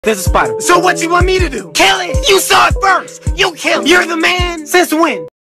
There's a spider. So what you want me to do? Kill it! You saw it first! You kill it! You're the man! Since when?